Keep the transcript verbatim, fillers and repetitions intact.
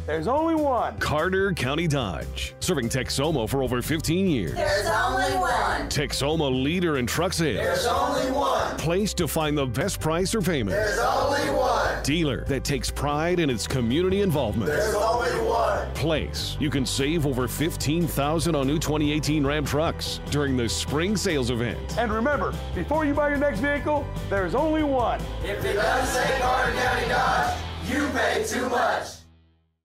There's only one. Carter County Dodge. Serving Texoma for over fifteen years. There's only one. Texoma leader in truck sales. There's only one. Place to find the best price or payment. There's only one. Dealer that takes pride in its community involvement. There's only one. Place you can save over fifteen thousand dollars on new twenty eighteen Ram trucks during the spring sales event. And remember, before you buy your next vehicle, there's only one. If it doesn't say Carter County Dodge, you pay too much.